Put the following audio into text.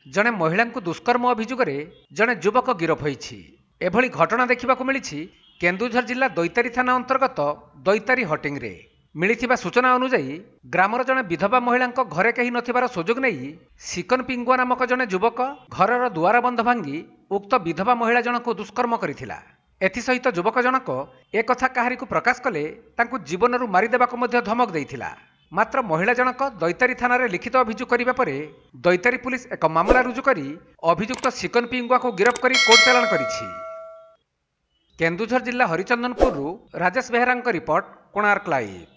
जड़े महिला दुष्कर्म अभियोग जड़े युवक गिरफ होईछि। एभली घटना देखा मिली केन्दुझर जिला दैतारी थाना अंतर्गत दैतारी हटिंग रे मिलिथिबा सूचना अनुसार ग्रामर जड़े विधवा महिला घरे कहीं नथिबार सुजोग नहीं सिकन पिंगुआ नामक जड़े युवक घरर दुआर बंध भांगी उक्त विधवा महिला जनक दुष्कर्म करथिला। एथिसहित युवक जनक एक कथा काहारी को प्रकाश कले तांकु जीवनरू मारिदेबाको मध्य धमक देइथिला। मात्र महिला जनक दैतारी थाना रे लिखित अभियोग करिबा परे दैतारी पुलिस एक मामला रुजु करी अभियुक्त सिकन पिंगुआ को गिरफ्त करी कोर्ट चालाण करिछि। केन्दुझर जिला हरिचंदनपुर राजेश बेहरा रिपोर्ट, कोणार्क लाइव।